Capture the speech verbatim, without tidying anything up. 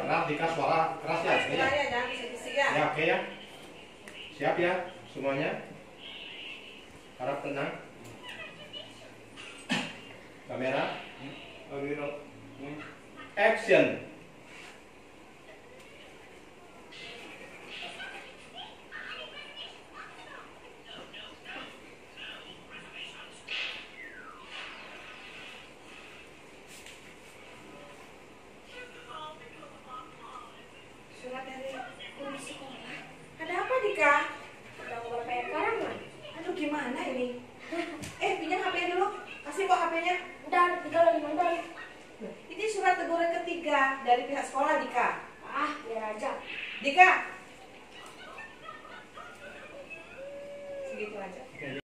keras, Dika suara keras ya. Keras ya, jangan bisik-bisik ya. Ya, oke ya. Siap ya semuanya. Harap tenang. Kamera. Action. Surat dari guru sekolah. Ada apa Dika? Udah ngobrol kayak sekarang kan? Aduh gimana ini? Eh pinjam H P-nya dulu. Kasih kok H P-nya. Udah tiga lagi mantan. Ini surat teguran ketiga dari pihak sekolah Dika. Ah, biar aja. Dika. Segitu aja.